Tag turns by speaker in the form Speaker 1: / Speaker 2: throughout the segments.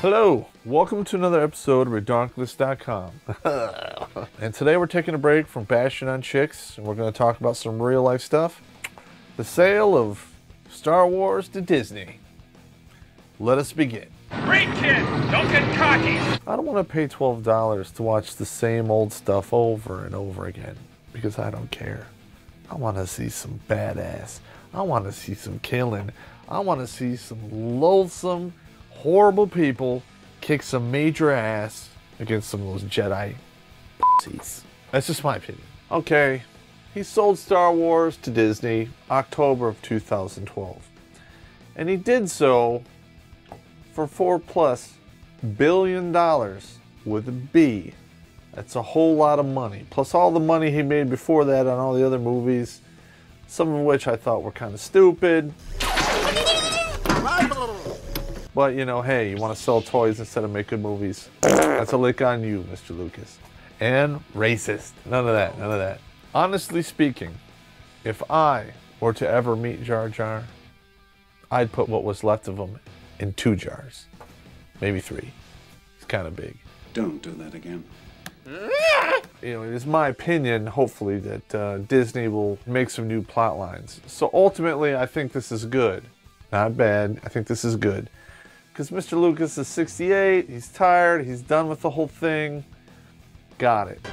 Speaker 1: Hello, welcome to another episode of Redonkulous.com. And today we're taking a break from bashing on chicks, and we're going to talk about some real life stuff. The sale of Star Wars to Disney. Let us begin.
Speaker 2: Great kid, don't get cocky.
Speaker 1: I don't want to pay $12 to watch the same old stuff over and over again, because I don't care. I want to see some badass. I want to see some killing. I want to see some loathsome, horrible people kick some major ass against some of those Jedi pussies. That's just my opinion. Okay, he sold Star Wars to Disney October of 2012. And he did so for $4+ billion with a B. That's a whole lot of money. Plus all the money he made before that on all the other movies, some of which I thought were kind of stupid. But, you know, hey, you want to sell toys instead of make good movies. That's a lick on you, Mr. Lucas. And racist. None of that, none of that. Honestly speaking, if I were to ever meet Jar Jar, I'd put what was left of him in 2 jars. Maybe 3. It's kind of big.
Speaker 3: Don't do that again.
Speaker 1: You know, it is my opinion, hopefully, that Disney will make some new plot lines. So ultimately, I think this is good. Not bad. I think this is good. Because Mr. Lucas is 68, he's tired, he's done with the whole thing. Got it.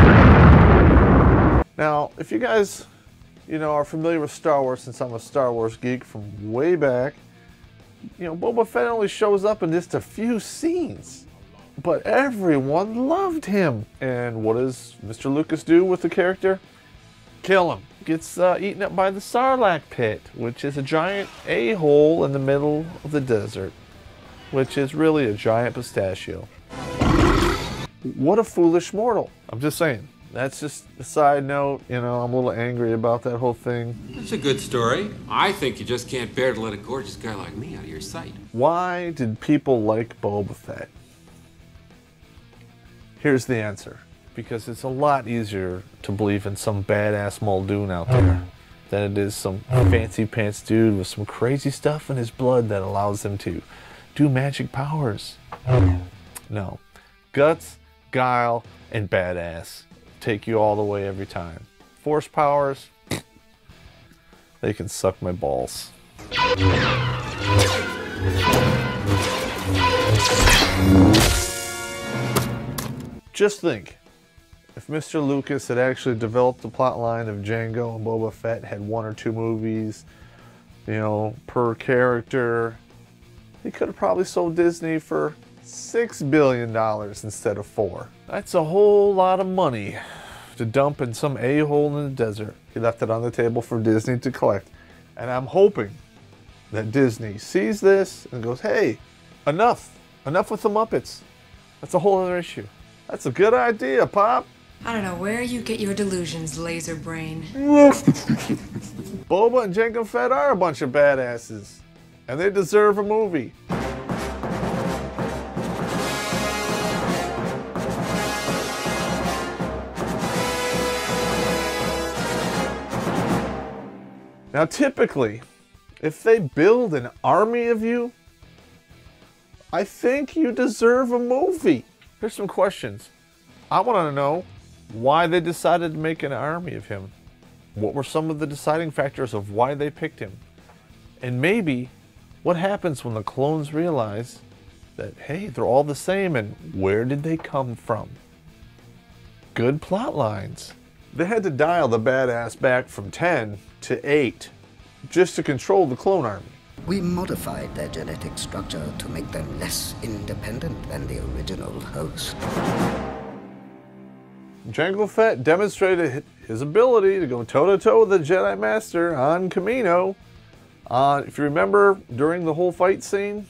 Speaker 1: Now, if you guys, you know, are familiar with Star Wars, since I'm a Star Wars geek from way back, you know, Boba Fett only shows up in just a few scenes. But everyone loved him. And what does Mr. Lucas do with the character? Kill him. Gets eaten up by the Sarlacc pit, which is a giant a-hole in the middle of the desert, which is really a giant pistachio. What a foolish mortal. I'm just saying. That's just a side note. You know, I'm a little angry about that whole thing.
Speaker 4: That's a good story. I think you just can't bear to let a gorgeous guy like me out of your sight.
Speaker 1: Why did people like Boba Fett? Here's the answer. Because it's a lot easier to believe in some badass Muldoon out there than it is some fancy pants dude with some crazy stuff in his blood that allows him to do magic powers. No. Guts, guile, and badass take you all the way every time. Force powers, they can suck my balls. Just think, if Mr. Lucas had actually developed the plot line of Django and Boba Fett, had 1 or 2 movies, you know, per character, he could have probably sold Disney for $6 billion instead of 4. That's a whole lot of money to dump in some a-hole in the desert. He left it on the table for Disney to collect. And I'm hoping that Disney sees this and goes, hey, enough. Enough with the Muppets. That's a whole other issue. That's a good idea, Pop.
Speaker 5: I don't know where you get your delusions, laser brain.
Speaker 1: Boba and Jango Fett are a bunch of badasses. And they deserve a movie. Now typically, if they build an army of you, I think you deserve a movie. Here's some questions. I want to know why they decided to make an army of him. What were some of the deciding factors of why they picked him? And maybe, what happens when the clones realize that, hey, they're all the same, and where did they come from? Good plot lines. They had to dial the badass back from 10 to 8 just to control the clone army.
Speaker 6: We modified their genetic structure to make them less independent than the original host.
Speaker 1: Jango Fett demonstrated his ability to go toe-to-toe with the Jedi Master on Kamino. If you remember, during the whole fight scene,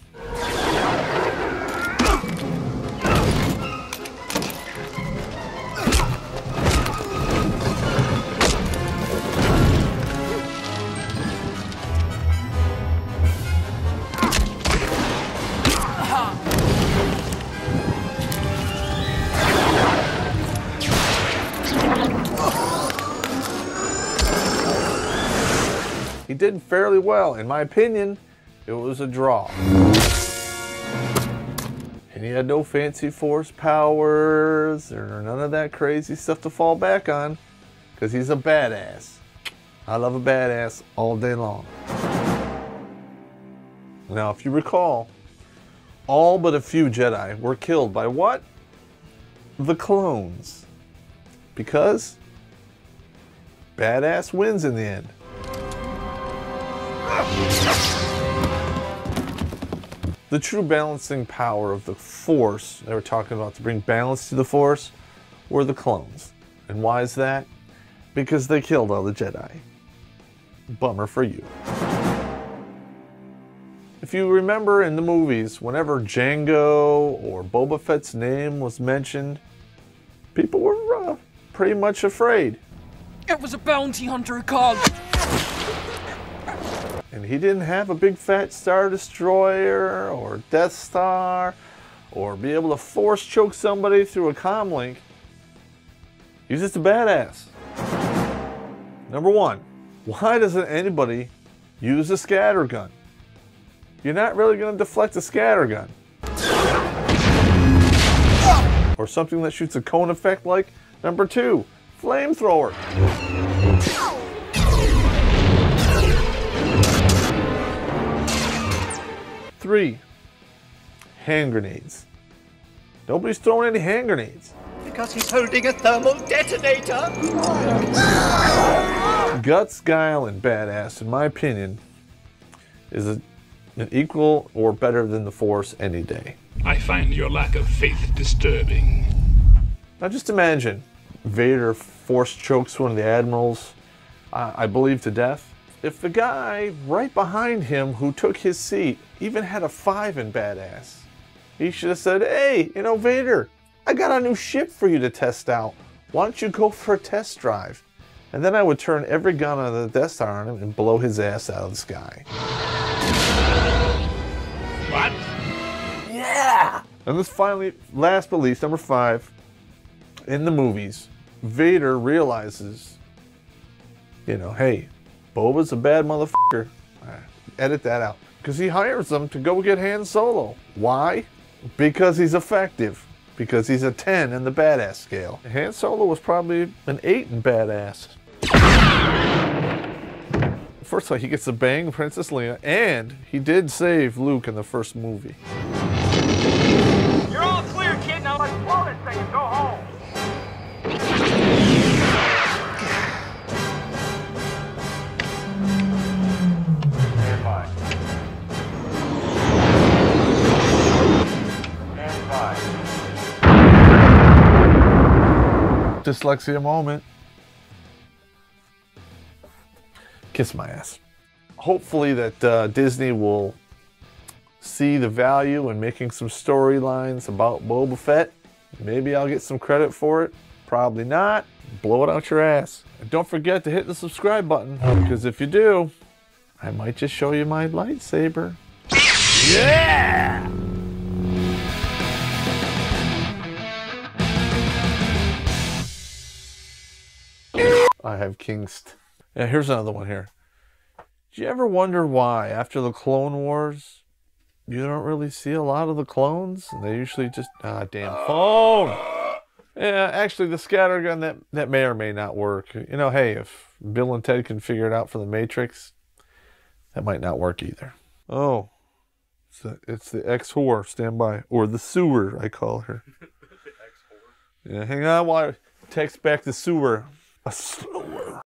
Speaker 1: he did fairly well. In my opinion, it was a draw. And he had no fancy force powers or none of that crazy stuff to fall back on. Because he's a badass. I love a badass all day long. Now, if you recall, all but a few Jedi were killed by what? The clones. Because badass wins in the end. The true balancing power of the Force they were talking about to bring balance to the Force were the clones. And why is that? Because they killed all the Jedi. Bummer for you. If you remember in the movies, whenever Jango or Boba Fett's name was mentioned, people were pretty much afraid.
Speaker 3: It was a bounty hunter called.
Speaker 1: And he didn't have a big fat Star Destroyer or Death Star or be able to force choke somebody through a comlink. He's just a badass. Number one, why doesn't anybody use a scatter gun? You're not really going to deflect a scatter gun. Or something that shoots a cone effect like number two, flamethrower. 3, hand grenades. Nobody's throwing any hand grenades.
Speaker 7: Because he's holding a thermal detonator.
Speaker 1: Guts, guile, and badass, in my opinion, is an equal or better than the Force any day.
Speaker 2: I find your lack of faith disturbing.
Speaker 1: Now just imagine Vader force chokes one of the admirals, I believe to death. If the guy right behind him who took his seat even had a 5 in badass, he should have said, hey, you know, Vader, I got a new ship for you to test out. Why don't you go for a test drive? And then I would turn every gun on the Death Star on him and blow his ass out of the sky.
Speaker 2: What?
Speaker 1: Yeah! And this finally, last but least, number 5, in the movies, Vader realizes, you know, hey, Boba's a bad motherfucker. Edit that out. Because he hires them to go get Han Solo. Why? Because he's effective. Because he's a 10 in the badass scale. Han Solo was probably an 8 in badass. First of all, he gets to bang Princess Leia, and he did save Luke in the first movie.
Speaker 2: You're all clear, kid. Now let's blow this thing and go home. Stand by. Stand by.
Speaker 1: Dyslexia moment. Kiss my ass. Hopefully that Disney will see the value in making some storylines about Boba Fett. Maybe I'll get some credit for it. Probably not. Blow it out your ass. And don't forget to hit the subscribe button, because if you do, I might just show you my lightsaber. Yeah! I have Kingst. Yeah, here's another one here. Did you ever wonder why, after the Clone Wars, you don't really see a lot of the clones? And they usually just, damn phone! Yeah, actually, the scattergun, that may or may not work. You know, hey, if Bill and Ted can figure it out for the Matrix, that might not work either. Oh, it's the ex-whore, stand by. Or the sewer, I call her. Yeah, hang on while I text back the sewer. A slow